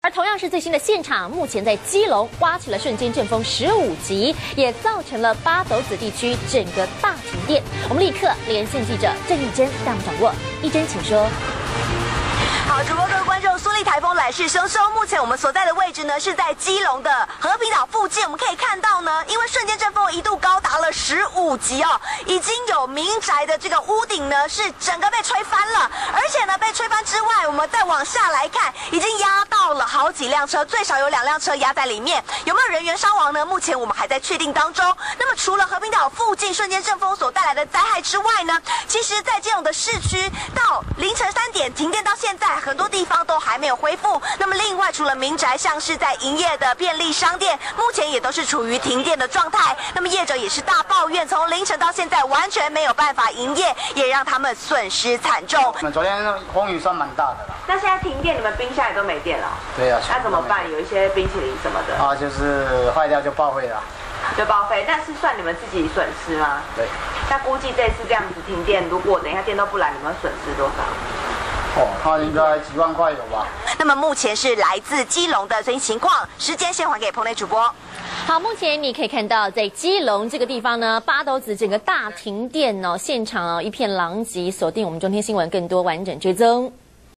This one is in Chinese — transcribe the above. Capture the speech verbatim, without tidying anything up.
而同样是最新的现场，目前在基隆刮起了瞬间阵风十五级，也造成了八斗子地区整个大停电。我们立刻连线记者郑义珍，带我们掌握。义珍，请说。 好，主播各位观众，苏力台风来势汹汹。目前我们所在的位置呢，是在基隆的和平岛附近。我们可以看到呢，因为瞬间阵风一度高达了十五级哦，已经有民宅的这个屋顶呢是整个被吹翻了，而且呢被吹翻之外，我们再往下来看，已经压到了好几辆车，最少有两辆车压在里面。有没有人员伤亡呢？目前我们还在确定当中。那么除了和平岛附近瞬间阵风所带来的灾害之外呢，其实在基隆的市区到凌晨三点停电到现在。 很多地方都还没有恢复。那么，另外除了民宅，像是在营业的便利商店，目前也都是处于停电的状态。那么，业者也是大抱怨，从凌晨到现在完全没有办法营业，也让他们损失惨重。 我们昨天风雨算蛮大的啦。 那现在停电，你们冰箱也都没电了？ 对呀、啊。 那怎么办？有一些冰淇淋什么的啊，就是坏掉就报废了。 就报废，那是算你们自己损失吗？ 对。 那估计这次这样子停电，如果等一下电都不来，你们损失多少？ 哦，那应该几万块有吧。 那么目前是来自基隆的最新情况，时间先还给棚内主播。 好，目前你可以看到，在基隆这个地方呢，八斗子整个大停电哦，现场哦一片狼藉。锁定我们中天新闻，更多完整追踪。